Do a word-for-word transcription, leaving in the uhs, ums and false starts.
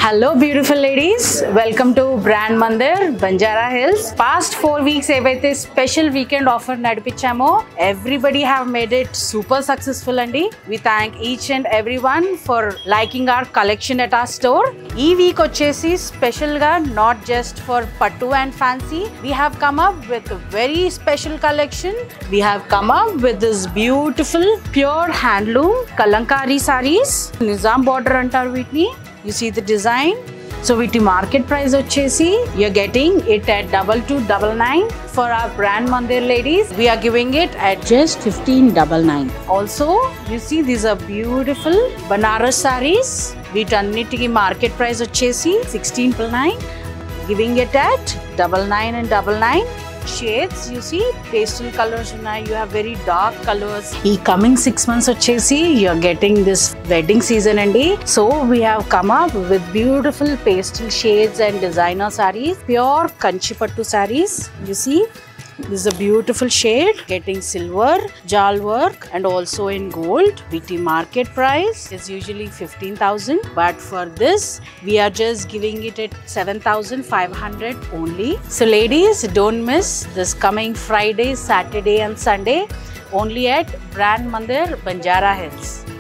Hello beautiful ladies, welcome to Brand Mandir, Banjara Hills. Past four weeks evaithe special weekend offer nadipichamo. Everybody have made it super successful andi. We thank each and everyone for liking our collection at our store. Ee week vachesi special ga not just for pattu and fancy. We have come up with a very special collection. We have come up with this beautiful pure handloom Kalankari sarees. Nizam border antaru vitni. You see the design. So with the market price vachesi, you're getting it at double two double nine. For our Brand Mandir ladies, we are giving it at just fifteen double nine. Also, you see these are beautiful Banaras sarees. With annitiki market price vachesi sixteen double nine. Giving it at double nine and double nine. Shades, you see pastel colors unnayi, you have very dark colors. Ee coming six months vachesi you're getting this wedding season andi, so we have come up with beautiful pastel shades and designer sarees, pure Kanchipattu sarees. You see this is a beautiful shade, getting silver jal work and also in gold. B T market price is usually fifteen thousand, but for this we are just giving it at seven thousand five hundred only. So ladies, don't miss this coming Friday, Saturday and Sunday only at Brand Mandir, Banjara Hills.